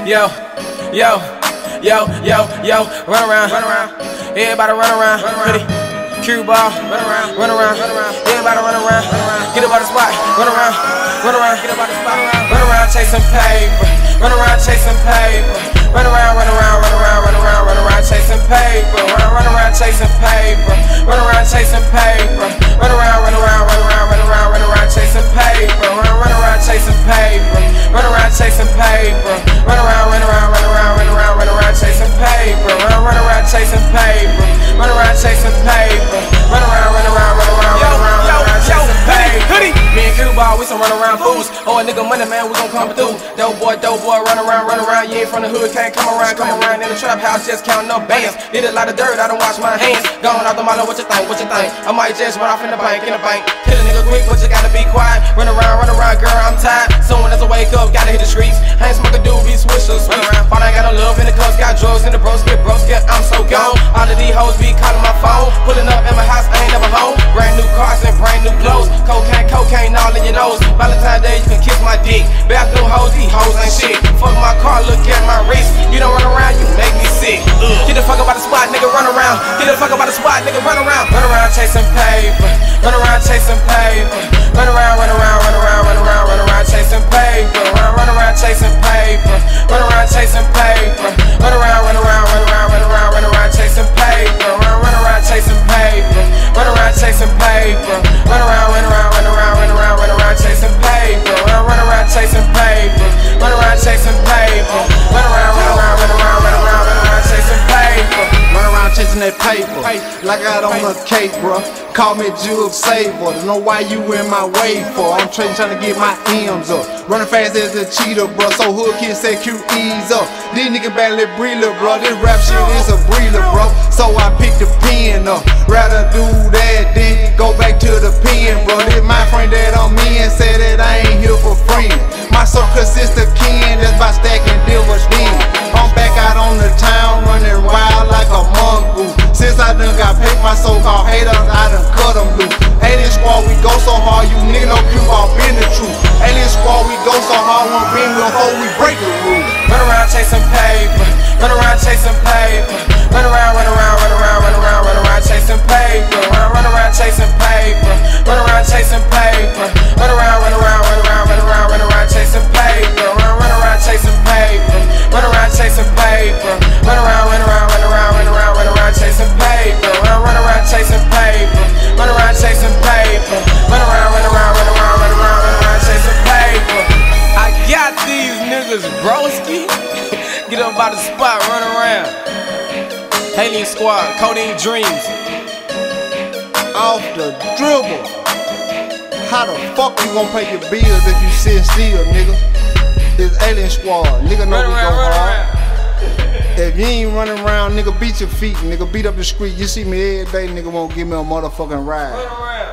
Yo, yo, yo, yo, yo, run around. Everybody run around. Ready? Cue ball, run around. Everybody run around. Get up out the spot, run around. Get up out the spot, run around chasing paper. Run around chasing paper. Run around chasing paper. Run around chasing paper. Run around chasing paper. Run around chasing paper. Run around chasing paper. Run around chasing paper. Run around chasing paper. Run around chasing paper. Run around chasing paper. Run around chasing paper. Me and Q-Ball, we some run around fools. Oh, a nigga money, man, we gon' come through. Dope boy, run around. You ain't from the hood, can't come around in the trap house, just counting up bands. Did a lot of dirt, I don't wash my hands. Gone out the mother, what you think? I might just run off in the bank. Kill a nigga quick, but you gotta be quiet. Run around, girl, I'm tired. Soon as I wake up, gotta hit the streets. I ain't smoking doobie, switch or sweet. Thought I got no love in the cups, got drugs in the broski, I'm so gone. All of these hoes be calling my phone. Pulling up in my house, I ain't never home. Brand new cars and brand new clothes. Cocaine all in your nose. Valentine's Day, you can kiss my dick. Bathroom hoes, these hoes ain't shit. Fuck my car, look at my wrist. You don't run around, you make me sick. Get the fuck up out the spot, nigga, run around. Get the fuck up out the spot, nigga, run around. Run around chasing paper. Run around chasing paper. Run around chasing paper. Run around chasing paper. Run around chasing paper. Run around chasing paper. Run around chasing paper. Run around chasing paper. Run around chasing paper. Run around chasing paper. Run around chasing paper. Run around chasing paper. Run around chasing that paper, like I got on a cape, bruh. Call me Jewel Saver, don't know why you in my way for. I'm trying to get my M's up. Running fast as a cheetah, bruh. So hood kids say QE's up. These niggas badly breather, bruh. This rap shit is a breather, bro. So I picked the pen up. Rather do that than go back to the pen, bro. This my friend that I'm in, said that I ain't here for friends. My soul consists of kin, that's by stacking dividends. I'm back out on the town, running wild like a mongoose. Since I done got paid, my so-called haters, I done cut them loose. Alien Squad, we go so hard, you niggas know Q-Ball been the truth. Alien Squad, we go so hard, won't bend before we break the rules. Run around chasing paper. Run around chasing paper. Run around chasing paper. Run around chasing paper. Run around chasing paper. Run around chasing paper. Run around chasing paper. Run around chasing paper. Run around chasing paper. Run around chasing paper. Run around chasing paper. Run around chasing paper. I got these niggas, broski. Get up by the spot, run around. Alien Squad, Codeine Dreams. Off the dribble. How the fuck you gon' pay your bills if you sit still, nigga? It's Alien Squad, nigga know we go hard. If you ain't running around, nigga, beat your feet, nigga, beat up the street. You see me every day, nigga won't give me a motherfucking ride.